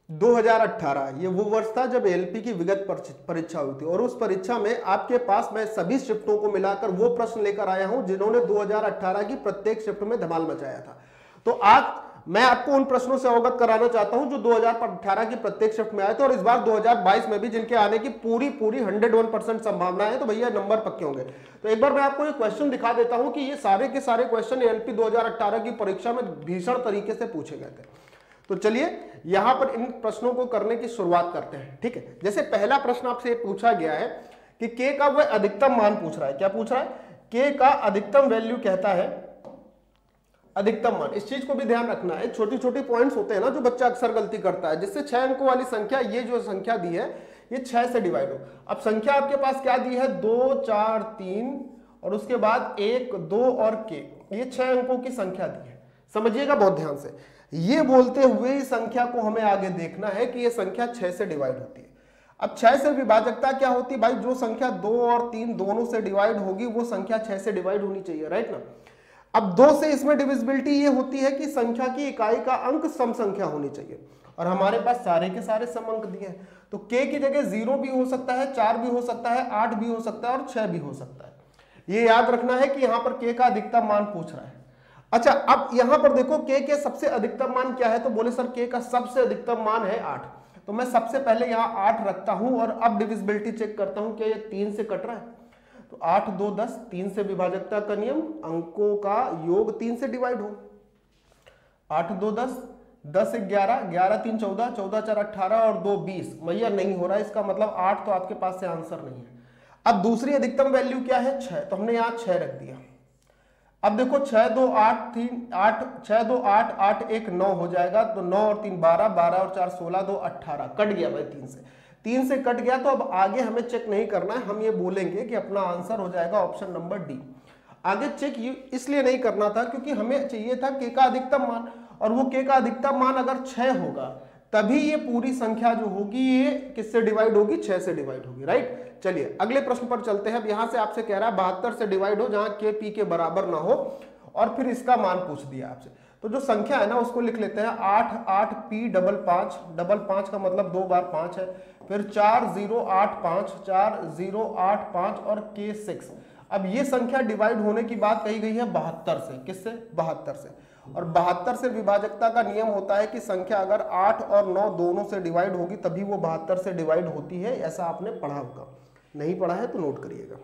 2018 ये वो वर्ष था जब एलपी की विगत परीक्षा हुई थी और उस परीक्षा में आपके पास मैं सभी शिफ्टों को मिलाकर वो प्रश्न लेकर आया हूं जिन्होंने 2018 की प्रत्येक शिफ्ट में धमाल मचाया था। तो आज मैं आपको उन प्रश्नों से अवगत कराना चाहता हूं जो 2018 की प्रत्येक शिफ्ट में आए थे और इस बार 2022 में भी जिनके आने की पूरी 101% संभावना है। तो भैया नंबर पक्के होंगे। तो एक बार मैं आपको ये क्वेश्चन दिखा देता हूं कि ये सारे के सारे क्वेश्चन एलपी 2018 की परीक्षा में भीषण तरीके से पूछे गए थे। तो चलिए यहां पर इन प्रश्नों को करने की शुरुआत करते हैं। ठीक है, जैसे पहला प्रश्न आपसे पूछा गया है कि के का वह अधिकतम मान पूछ रहा है। क्या पूछ रहा है? के का अधिकतम वैल्यू कहता है अधिकतम मान। इस चीज को भी ध्यान रखना है, छोटी छोटी पॉइंट्स होते हैं ना जो बच्चा अक्सर गलती करता है। जिससे 6 अंकों वाली संख्या, ये जो संख्या दी है ये 6 से डिवाइड हो। अब संख्या आपके पास क्या दी है? 2 4 3 और उसके बाद 1 2 और के, ये 6 अंकों की संख्या दी है। समझिएगा बहुत ध्यान से। ये बोलते हुए इस संख्या को हमें आगे देखना है कि ये संख्या 6 से डिवाइड होती है। अब 6 से विभाजकता क्या होती है भाई? जो संख्या 2 और 3 दोनों से डिवाइड होगी वो संख्या 6 से डिवाइड होनी चाहिए, राइट ना। अब 2 से इसमें डिविजिबिलिटी ये होती है कि संख्या की इकाई का अंक सम संख्या होनी चाहिए और हमारे पास सारे के सारे सम अंक दिए हैं। तो k की जगह 0 भी हो सकता है, 4 भी हो सकता है, 8 भी हो सकता है और 6 भी हो सकता है। ये याद रखना है कि यहां पर k का अधिकतम मान पूछ रहा है। अच्छा, अब यहां पर देखो k के सबसे अधिकतम मान क्या है? तो बोले सर k का सबसे अधिकतम मान है 8। तो मैं सबसे पहले यहां 8 रखता हूं और अब डिविजिबिलिटी चेक करता हूं कि ये 3 से कट रहा है। तो 8 2 10, 3 से विभाजकता का नियम, अंकों का योग 3 से डिवाइड हो। 8 2 10, 10 1 11, 11 3 14, 14 4 18 और 2 20। भैया नहीं हो रहा है, इसका मतलब 8 तो आपके पास से आंसर नहीं है। अब दूसरी अधिकतम वैल्यू क्या है? 6। तो हमने यहां 6 रख दिया। अब देखो 6 2 8 3 8, 6 2 8 8 1 9 हो जाएगा। तो 9 और 3 12, 12 और 4 16, 2 18, कट गया भाई 3 से कट गया। तो अब आगे हमें चेक नहीं करना है, हम ये बोलेंगे कि अपना आंसर हो जाएगा ऑप्शन नंबर डी। आगे चेक इसलिए नहीं करना था क्योंकि हमें चाहिए था के का अधिकतम मान, और वो के का अधिकतम मान अगर 6 होगा तभी ये पूरी संख्या जो होगी ये किससे डिवाइड होगी? 6 से डिवाइड होगी, राइट। चलिए अगले प्रश्न पर चलते हैं। अब यहां से आपसे कह रहा है 72 से डिवाइड हो जहां के पी के बराबर ना हो और फिर इसका मान पूछ दिया आपसे। तो जो संख्या है ना उसको लिख लेते हैं 8 8 पी डबल 5, डबल 5 का मतलब 2 बार 5 है। फिर 4 0 8 5, 4 0 8 5 और के 6। अब ये संख्या डिवाइड होने की बात कही गई है 72 से। किससे? 72 से। और 72 से विभाजकता का नियम होता है कि संख्या अगर 8 और 9 दोनों से डिवाइड होगी तभी वो 72 से डिवाइड होती है। ऐसा आपने पढ़ा होगा, नहीं पढ़ा है तो नोट करिएगा।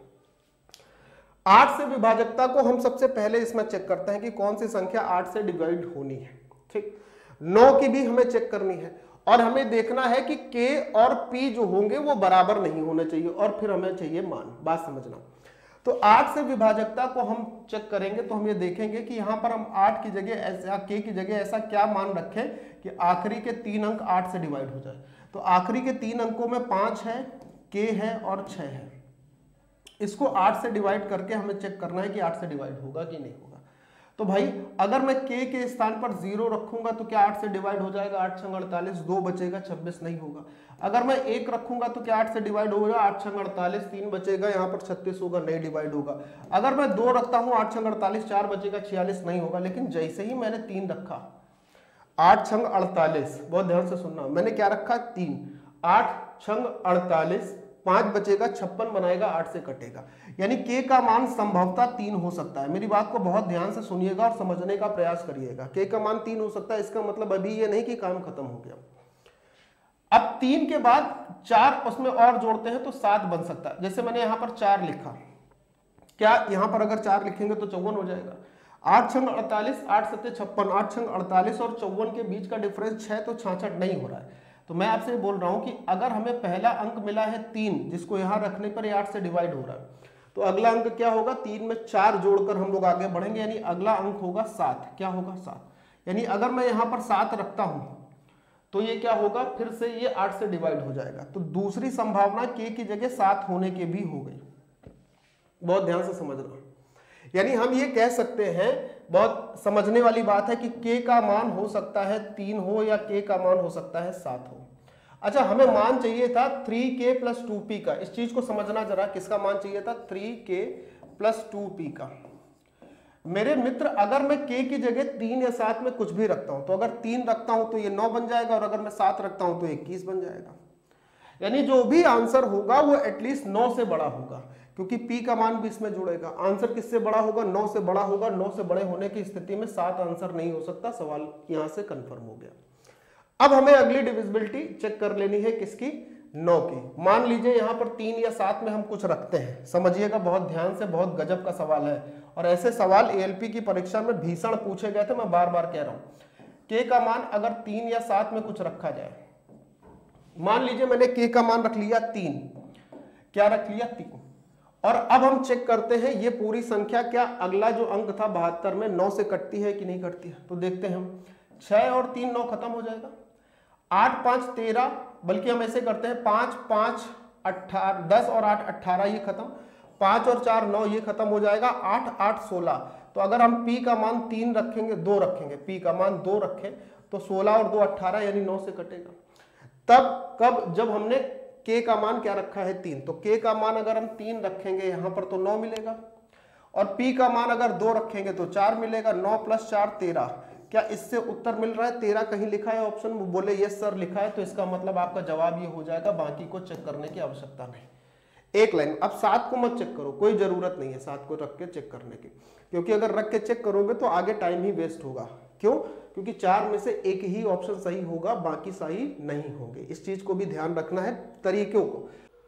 8 से विभाजकता को हम सबसे पहले इसमें चेक करते हैं कि कौन सी संख्या 8 से डिवाइड होनी है। ठीक, 9 की भी हमें चेक करनी है और हमें देखना है कि k और p जो होंगे वो बराबर नहीं होने चाहिए और फिर हमें चाहिए मान। बात समझना। तो 8 से विभाजकता को हम चेक करेंगे तो हम ये देखेंगे कि यहां पर हम 8 की जगह ऐसा, k की जगह ऐसा क्या मान रखें कि आखिरी के 3 अंक 8 से डिवाइड हो जाए। तो आखिरी के 3 अंकों में 5 है, k है और 6 है। इसको 8 से डिवाइड करके हमें चेक करना है कि 8 से डिवाइड होगा कि नहीं होगा। तो भाई अगर मैं k के स्थान पर 0 रखूंगा तो क्या 8 से डिवाइड हो जाएगा? 8 6 48, 2 बचेगा 26, नहीं होगा। अगर मैं 1 रखूंगा तो क्या 8 से डिवाइड होगा? 8 6 48, 3 बचेगा, यहाँ पर 36 होगा, नहीं डिवाइड होगा। अगर मैं 2 रखता हूँ 8 6 48, 4 बचेगा 46, नहीं होगा। लेकिन जैसे ही मैंने 3 रखा, 8 6 48, बहुत ध्यान से सुनना, मैंने क्या रखा? 3, 8 6 48, 5 बचेगा, 56 बनाएगा, 8 से कटेगा। यानी k का मान संभवतः 3 हो सकता है। मेरी बात को बहुत ध्यान से सुनिएगा और समझने का प्रयास करिएगा। k का मान 3 हो सकता है, इसका मतलब अभी ये नहीं कि काम खत्म हो गया। अब 3 के बाद 4 उसमें और जोड़ते हैं तो 7 बन सकता है। जैसे मैंने यहां पर 4 लिखा, क्या यहां पर अगर 4 लिखेंगे तो 54 हो जाएगा। 8 6 48, 8 7 56, 8 6 48 और 54 के बीच का डिफरेंस 6, तो 66 नहीं हो रहा है। तो मैं आपसे बोल रहा हूं कि अगर हमें पहला अंक मिला है 3, जिसको यहां रखने पर 8 से डिवाइड हो रहा है, तो अगला अंक क्या होगा? 3 में 4 जोड़कर हम लोग आगे बढ़ेंगे, यानी अगला अंक होगा 7। क्या होगा? 7। यानी अगर मैं यहां पर 7 रखता हूं तो ये क्या होगा? फिर से ये 8 से डिवाइड हो जाएगा। तो दूसरी संभावना k की जगह 7 होने की भी हो गई। बहुत ध्यान से समझना। यानी हम ये कह सकते हैं, बहुत समझने वाली बात है, कि k का मान हो सकता है 3 हो या k का मान हो सकता है 7 हो। अच्छा, हमें मान चाहिए था 3k + 2p का। इस चीज को समझना जरा, किसका मान चाहिए था? 3k + 2p का। मेरे मित्र, अगर मैं k की जगह 3 या 7 में कुछ भी रखता हूं, तो अगर 3 रखता हूं तो ये 9 बन जाएगा, और अगर मैं 7 रखता हूं तो 21 बन जाएगा। यानी जो भी आंसर होगा वो एटलीस्ट 9 से बड़ा होगा, क्योंकि p का मान भी इसमें जुड़ेगा। आंसर किससे बड़ा होगा? 9 से बड़ा होगा। 9 से बड़े होने की स्थिति में 7 आंसर नहीं हो सकता। सवाल यहां से कंफर्म हो गया। अब हमें अगली डिविजिबिलिटी चेक कर लेनी है, किसकी? 9 की। मान लीजिए यहां पर 3 या 7 में हम कुछ रखते हैं, समझिएगा बहुत ध्यान से, बहुत गजब का सवाल है, और ऐसे सवाल एएलपी की परीक्षा में भीषण पूछे गए थे, मैं बार बार कह रहा हूं। k का मान अगर 3 या 7 में कुछ रखा जाए, मान लीजिए मैंने k का मान रख लिया 3, क्या रख लिया? 3। और अब हम चेक करते हैं ये पूरी संख्या क्या अगला जो अंक था 72 में 9 से कटती है कि नहीं कटती है। तो देखते हैं हम, 6 और 3 9 खत्म हो जाएगा, 8 5 13, बल्कि हम ऐसे करते हैं 5 5 18, 10 और 8 18, ये खत्म, 5 और 4 9, ये खत्म हो जाएगा, 8 8 16। तो अगर हम p का मान 3 रखेंगे, 2 रखेंगे, p का मान 2 रखें तो 16 और 2 18, यानी 9 से कटेगा। तब कब? जब हमने k का मान क्या रखा है? 3। तो k का मान अगर हम 3 रखेंगे यहां पर तो 9 मिलेगा, और p का मान अगर 2 रखेंगे तो 4 मिलेगा। 9 + 4 13। क्या इससे उत्तर मिल रहा है? 13 कहीं लिखा है ऑप्शन में? बोले यस सर लिखा है, तो इसका मतलब आपका जवाब ये हो जाएगा, बाकी को चेक करने की आवश्यकता नहीं। एक लाइन। अब 7 को मत चेक करो, कोई जरूरत नहीं है 7 को रख के चेक करने की, क्योंकि अगर रख के चेक करोगे तो आगे टाइम ही वेस्ट होगा। क्यों? क्योंकि 4 में से एक ही ऑप्शन सही होगा, बाकी सही नहीं होंगे। इस चीज को भी ध्यान रखना है, तरीकों को।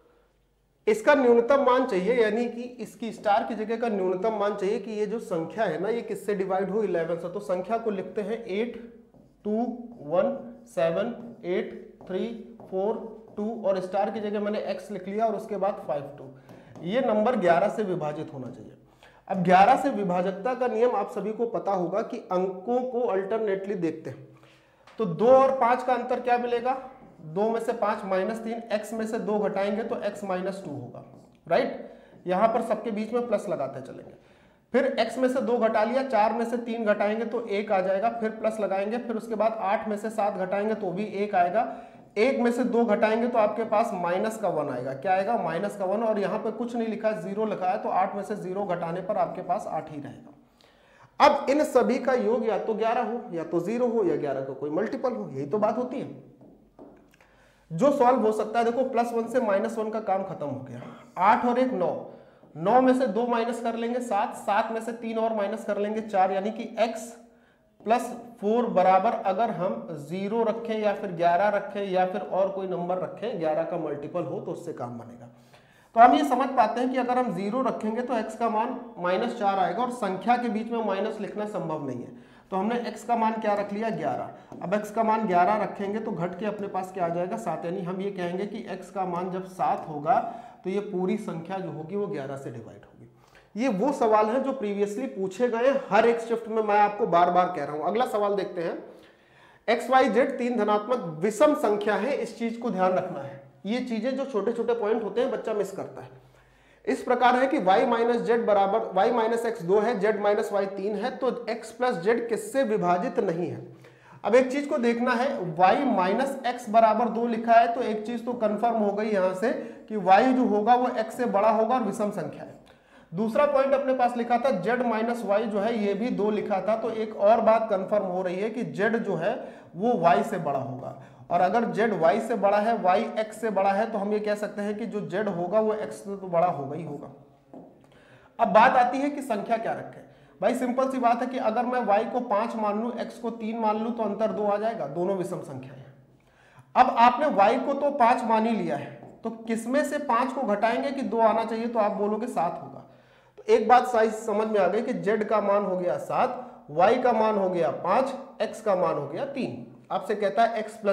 इसका न्यूनतम मान चाहिए, यानी कि इसकी स्टार की जगह का न्यूनतम मान चाहिए कि ये जो संख्या है ना, ये किससे डिवाइड हो? 11 से। तो संख्या को लिखते हैं 8 2 1 7 8 3 4 2, और स्टार की जगह मैंने x लिख लिया, और उसके बाद 5 2। ये नंबर 11 से विभाजित होना चाहिए। अब 11 से विभाजकता का नियम आप सभी को पता होगा कि अंकों को अल्टरनेटली देखते हैं। तो 2 और 5 का अंतर क्या मिलेगा? 2 में से 5 -3, x में से 2 घटाएंगे तो x -2 होगा, राइट। यहां पर सबके बीच में प्लस लगाते चलेंगे। फिर x में से 2 घटा लिया, 4 में से 3 घटाएंगे तो 1 आ जाएगा, फिर प्लस लगाएंगे। फिर उसके बाद 8 में से 7 घटाएंगे तो भी 1 आएगा। 1 में से 2 घटाएंगे तो आपके पास -1 आएगा। क्या आएगा? -1। और यहाँ पे कुछ नहीं लिखा है, 0 लिखा है, तो 8 में से 0 घटाने पर आपके पास 8 ही रहेगा। अब इन सभी का योग या तो 11 हो, या तो 0 हो, या 11 का कोई मल्टीपल हो, यही तो बात होती है। जो सॉल्व हो सकता है, देखो +1 से -1 का काम खत्म हो गया। 8 और 1 9, 9 में से 2 माइनस कर लेंगे 7, 7 में से 3 और माइनस कर लेंगे 4, यानी कि x + 4 बराबर अगर हम 0 रखें या फिर 11 रखें या फिर और कोई नंबर रखें, 11 का मल्टीपल हो तो उससे काम बनेगा। तो हम ये समझ पाते हैं कि अगर हम 0 रखेंगे तो x का मान -4 आएगा, और संख्या के बीच में माइनस लिखना संभव नहीं है। तो हमने x का मान क्या रख लिया? 11। अब x का मान 11 रखेंगे तो घट के अपने पास क्या आ जाएगा? 7। यानी हम ये कहेंगे कि x का मान जब 7 होगा तो ये पूरी संख्या जो होगी वो 11 से डिवाइड होगी। ये वो सवाल है जो प्रीवियसली पूछे गए हर एक शिफ्ट में, मैं आपको बार बार कह रहा हूं। अगला सवाल देखते हैं। XYZ 3 धनात्मक विषम संख्या है, इस चीज को ध्यान रखना है। ये चीजें जो छोटे छोटे पॉइंट होते हैं बच्चा मिस करता है। इस प्रकार है कि y - z बराबर y - x 2 है, z - y 3 है, तो x + z किससे विभाजित नहीं है। अब एक चीज को देखना है, y - x बराबर 2 लिखा है, तो एक चीज तो कंफर्म हो गई यहां से कि y जो होगा वो x से बड़ा होगा और विषम संख्या है। दूसरा पॉइंट अपने पास लिखा था z - y जो है ये भी 2 लिखा था, तो एक और बात कंफर्म हो रही है कि z जो है वो y से बड़ा होगा, और अगर z y से बड़ा है, y x से बड़ा है, तो हम ये कह सकते हैं कि जो z होगा वो x से तो बड़ा होगा ही होगा। अब बात आती है कि संख्या क्या रखें। भाई सिंपल सी बात है कि अगर मैं y को 5 मान लूं, x को 3 मान लूं, तो अंतर 2 आ जाएगा, दोनों विषम संख्या है। अब आपने y को तो 5 मान ही लिया है, तो किसमें से 5 को घटाएंगे कि 2 आना चाहिए, तो आप बोलोगे 7 होगा। तो एक बात सही समझ में आ गई कि z का मान हो गया 7, y का मान हो गया 5, x का मान हो गया 3। आपसे कहता है x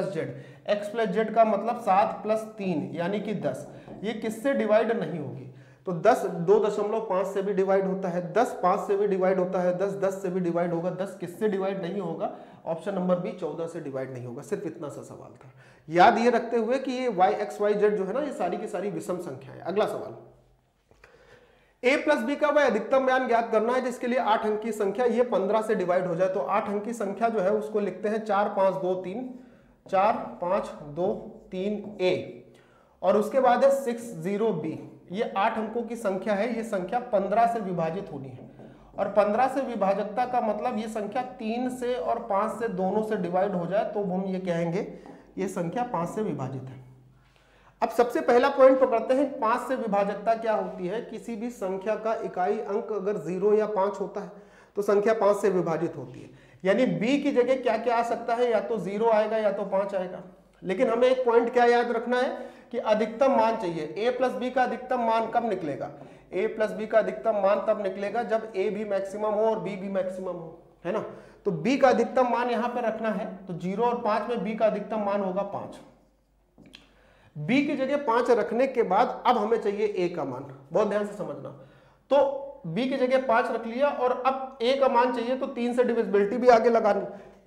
+ z का मतलब 7 + 3 यानी कि 10। ये किससे डिवाइड नहीं होगी? तो 10 2.5 से भी डिवाइड होता है, 10 5 से भी डिवाइड होता है, 10 10 से भी डिवाइड होगा, 10 किससे डिवाइड नहीं होगा? ऑप्शन नंबर बी 14 से डिवाइड नहीं होगा। सिर्फ इतना सा सवाल था, याद ये रखते हुए कि ये y x y z जो है ना, ये सारी की सारी विषम संख्या है। अगला सवाल, a + b का वह अधिकतम मान ज्ञात करना है जिसके लिए 8 अंक की संख्या ये 15 से डिवाइड हो जाए। तो 8 अंक की संख्या जो है उसको लिखते हैं 4 5 2 3, 4 5 2 3 a, और उसके बाद है 6 0 b। ये 8 अंकों की संख्या है, ये संख्या 15 से विभाजित होनी है, और 15 से विभाजकता का मतलब ये संख्या 3 से और 5 से दोनों से डिवाइड हो जाए तो हम ये कहेंगे ये संख्या 5 से विभाजित है। अब सबसे पहला पॉइंट पकड़ते हैं, 5 से विभाजकता क्या होती है। किसी भी संख्या का इकाई अंक अगर 0 या 5 होता है तो संख्या 5 से विभाजित होती है। यानी b की जगह क्या क्या आ सकता है, या तो 0 आएगा या तो 5 आएगा। लेकिन हमें एक पॉइंट क्या याद रखना है कि अधिकतम मान चाहिए। a प्लस बी का अधिकतम मान कब निकलेगा, a प्लस बी का अधिकतम मान तब निकलेगा जब a भी मैक्सिमम हो और b भी मैक्सिमम हो, है ना। तो b का अधिकतम मान यहां पर रखना है, तो 0 और 5 में b का अधिकतम मान होगा 5। b की जगह 5 रखने के बाद अब हमें चाहिए a का मान, बहुत ध्यान से समझना। तो b की जगह 5 रख लिया और अब a का मान चाहिए, तो 3 से डिविजिबिलिटी भी आगे लगानी।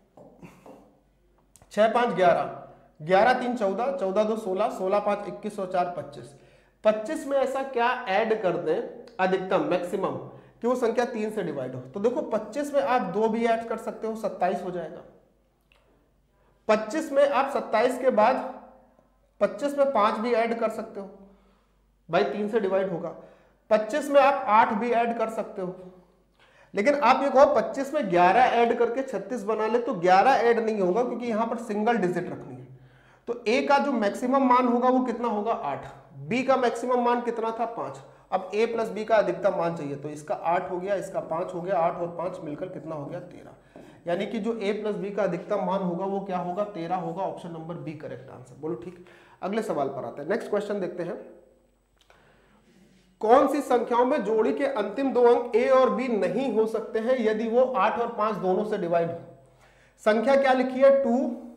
6 5 11, 11 3 14, 14 2 16, 16 5 21 और 4 25। 25 में ऐसा क्या ऐड कर दें अधिकतम मैक्सिमम कि वो संख्या 3 से डिवाइड हो। तो देखो 25 में आप 2 भी ऐड कर सकते हो, 27 हो जाएगा। 25 में आप 27 के बाद 25 में 5 भी ऐड कर सकते हो, भाई 3 से डिवाइड होगा। 25 में आप 8 भी ऐड कर सकते हो। लेकिन आप ये कहो 25 में 11 ऐड करके 36 बना ले, तो 11 ऐड नहीं होगा क्योंकि यहां पर सिंगल डिजिट रखनी है। तो a का जो मैक्सिमम मान होगा वो कितना होगा 8, b का मैक्सिमम मान कितना था 5। अब a प्लस b का अधिकतम मान चाहिए, तो इसका 8 हो गया, इसका 5 हो गया, 8 और 5 मिलकर कितना हो गया 13। यानी कि जो a प्लस b का अधिकतम मान होगा वो क्या होगा 13 होगा। Option number B correct answer. बोलो ठीक। अगले सवाल पर आते हैं, नेक्स्ट क्वेश्चन देखते हैं। कौन सी संख्याओं में जोड़ी के अंतिम 2 अंक a और b नहीं हो सकते हैं यदि वो 8 और 5 दोनों से डिवाइड हो। संख्या क्या लिखी है 2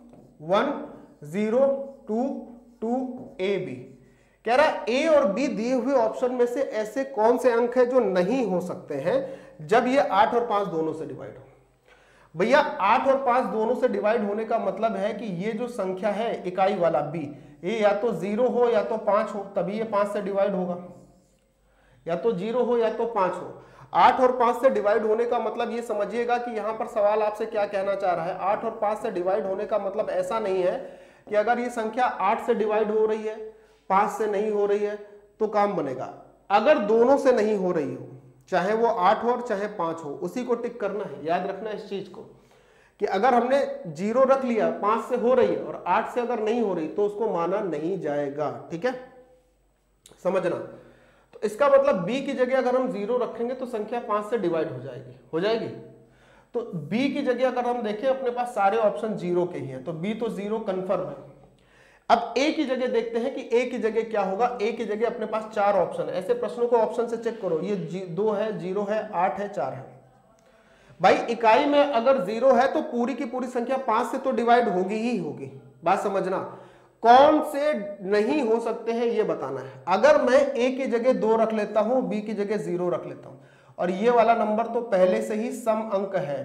1 0 2 2 ab। कह रहा है a और b दिए हुए ऑप्शन में से ऐसे कौन से अंक है जो नहीं हो सकते हैं जब ये 8 और 5 दोनों से डिवाइड हो। भैया 8 और 5 दोनों से डिवाइड होने का मतलब है कि ये जो संख्या है इकाई वाला b, ये या तो 0 हो या तो 5 हो, तभी ये 5 से डिवाइड होगा। या तो 0 हो या तो 5 हो। 8 और 5 से डिवाइड होने का मतलब ये समझिएगा कि यहां पर सवाल आपसे क्या कहना चाह रहा है। 8 और 5 से डिवाइड होने का मतलब ऐसा नहीं है कि अगर ये संख्या 8 से डिवाइड हो रही है 5 से नहीं हो रही है तो काम बनेगा। अगर दोनों से नहीं हो रही हो, चाहे वो 8 हो और चाहे 5 हो, उसी को टिक करना है। याद रखना इस चीज को कि अगर हमने 0 रख लिया 5 से हो रही है और 8 से अगर नहीं हो रही तो उसको माना नहीं जाएगा। ठीक है, समझना। तो इसका मतलब b की जगह अगर हम 0 रखेंगे तो संख्या 5 से डिवाइड हो जाएगी। तो b की जगह अगर हम देखें अपने पास सारे ऑप्शन 0 के ही हैं, तो b तो 0 कंफर्म है। अब a की जगह देखते हैं कि a की जगह क्या होगा। a की जगह अपने पास 4 ऑप्शन है। ऐसे प्रश्नों को ऑप्शन से चेक करो, ये 2 है, 0 है, 8 है, 4 है। भाई इकाई में अगर 0 है तो पूरी की पूरी संख्या 5 से तो डिवाइड होगी ही होगी। बात समझना, कौन से नहीं हो सकते हैं ये बताना है। अगर मैं a की जगह 2 रख लेता हूं, b की जगह 0 रख लेता हूं, और ये वाला नंबर तो पहले से ही सम अंक है,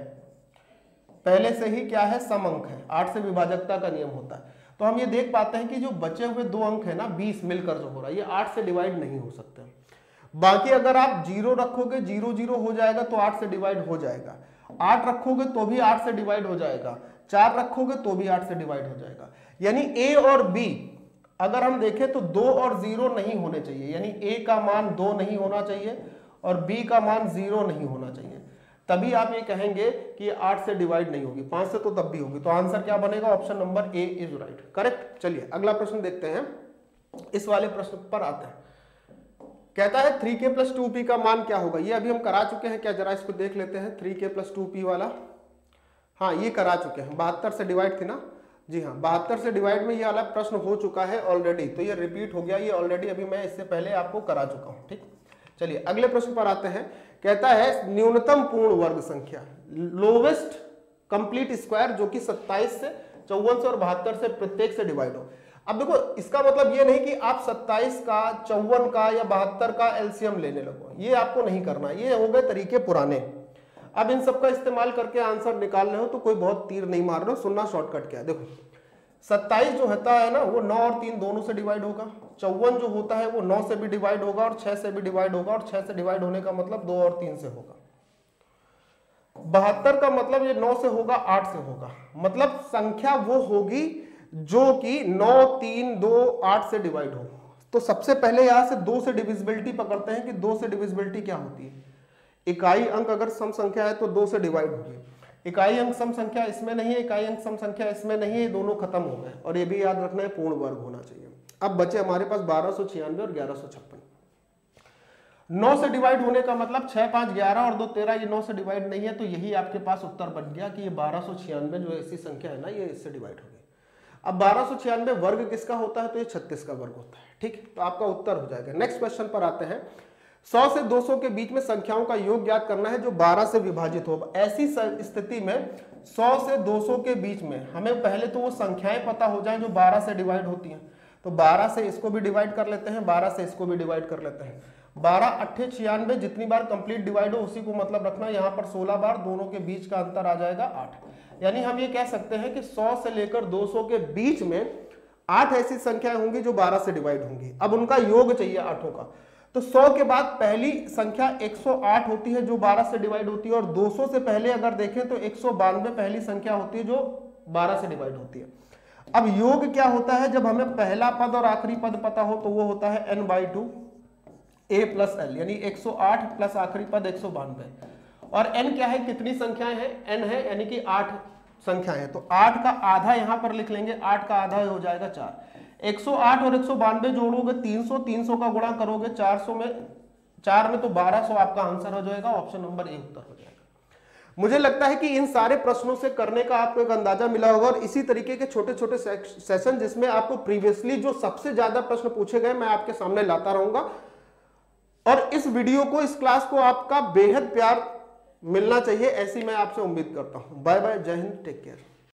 पहले से ही क्या है सम अंक है। 8 से विभाजकता का नियम होता है। तो हम ये देख पाते हैं कि जो बचे हुए 2 अंक है ना 20 मिलकर जो हो रहा है ये 8 से डिवाइड नहीं हो सकते। बाकी अगर आप 0 रखोगे 0 0 हो जाएगा तो 8 से डिवाइड हो जाएगा। 8 रखोगे तो भी 8 से डिवाइड हो जाएगा। 4 रखोगे तो भी 8 से डिवाइड हो जाएगा। यानी a और b अगर हम देखें तो 2 और 0 नहीं होने चाहिए। यानी a का मान 2 नहीं होना चाहिए और b का मान 0 नहीं होना चाहिए। तभी आप ये कहेंगे कि 8 से डिवाइड नहीं होगी, 5 से तो तब भी होगी। तो आंसर क्या बनेगा, option number A is right, correct. चलिए अगला प्रश्न देखते हैं। इस वाले प्रश्न पर आते हैं। कहता है 3k + 2p का मान क्या होगा। ये अभी हम करा चुके हैं क्या, जरा इसको देख लेते हैं। 3k + 2p वाला, हाँ ये करा चुके हैं। 72 से डिवाइड थी ना, जी हाँ 72 से डिवाइड में ये वाला प्रश्न हो चुका है ऑलरेडी, तो ये रिपीट हो गया ये ऑलरेडी, अभी मैं इससे पहले आपको करा चुका हूँ। ठीक, चलिए अगले प्रश्न पर आते हैं। कहता है न्यूनतम पूर्ण वर्ग संख्या, लोवेस्ट कंप्लीट स्क्वायर, जो कि 27 से 54 से और 72 से प्रत्येक से डिवाइड हो। अब देखो इसका मतलब ये नहीं कि आप 27 का 54 का या 72 का एलसीएम लेने लगो, ये आपको नहीं करना। ये हो गए तरीके पुराने। अब इन सब का इस्तेमाल करके आंसर निकालने हो तो कोई बहुत तीर नहीं मार रहे हो, सुनना शॉर्टकट क्या है। देखो 27 जो होता है ना वो 9 और 3 दोनों से डिवाइड होगा। 54 जो होता है वो 9 से भी डिवाइड होगा और 6 से भी डिवाइड होगा, और 6 से डिवाइड होने का मतलब 2 और 3 से होगा। 72 का मतलब ये 9 से होगा, 8 से होगा। मतलब संख्या वो होगी जो कि 9 3 2 8 से डिवाइड हो। तो सबसे पहले यहां से 2 से डिविजिबिलिटी पकड़ते हैं कि 2 से डिविजिबिलिटी क्या होती है। इकाई अंक अगर सम संख्या है तो 2 से डिवाइड होगी। इकाई अंक सम संख्या इसमें नहीं है, इकाई अंक सम संख्या इसमें नहीं है, ये दोनों खत्म हो गए। और ये भी याद रखना है पूर्ण वर्ग होना चाहिए। अब बचे हमारे पास 1296 और 1156। 9 से डिवाइड होने का मतलब 6 5 11 और 2 13, ये 9 से डिवाइड नहीं है, तो यही आपके पास उत्तर बन गया कि ये 1296 जो ऐसी संख्या है ना, ये इससे डिवाइड होगी। अब 1296 वर्ग किसका होता है, तो ये 36 का वर्ग होता है। ठीक, तो आपका उत्तर हो जाएगा। नेक्स्ट क्वेश्चन पर आते हैं। 100 से 200 के बीच में संख्याओं का योग ज्ञात करना है जो 12 से विभाजित हो। ऐसी स्थिति में 100 से 200 के बीच में हमें पहले तो वो संख्याएं पता हो जाएं जो 12 से डिवाइड होती हैं। तो 12 से इसको भी डिवाइड कर लेते हैं, 12 से इसको भी डिवाइड कर लेते हैं। 12 8 96, जितनी बार कंप्लीट डिवाइड हो उसी को मतलब रखना। यहाँ पर 16 बार, दोनों के बीच का अंतर आ जाएगा 8। यानी हम ये कह सकते हैं कि 100 से लेकर 200 के बीच में 8 ऐसी संख्याएं होंगी जो 12 से डिवाइड होंगी। अब उनका योग चाहिए आठों का। तो 100 के बाद पहली संख्या 108 होती है जो 12 से डिवाइड होती है, और 200 से पहले अगर देखें तो 192 पहली संख्या होती है जो 12 से डिवाइड होती है। अब योग क्या होता है, जब हमें पहला पद और आखिरी पद पता हो तो वो होता है n/2 a प्लस l, यानी 108 प्लस आखिरी पद 192। और n क्या है, कितनी संख्याएं हैं, n है, यानी कि 8 संख्याएं हैं। तो 8 का आधा यहां पर लिख लेंगे, 8 का आधा हो जाएगा 4। 108 और 192 जोड़ोगे 300, 300 का गुणा करोगे 400 में, 4 में तो 1200 आपका आंसर हो जाएगा। ऑप्शन नंबर ए उत्तर हो जाएगा। मुझे लगता है कि इन सारे प्रश्नों से करने का आपको एक अंदाजा मिला होगा, और इसी तरीके के छोटे छोटे सेशन जिसमें आपको प्रीवियसली जो सबसे ज्यादा प्रश्न पूछे गए मैं आपके सामने लाता रहूंगा। और इस वीडियो को, इस क्लास को आपका बेहद प्यार मिलना चाहिए, ऐसी मैं आपसे उम्मीद करता हूं। बाय बाय, जय हिंद, टेक केयर।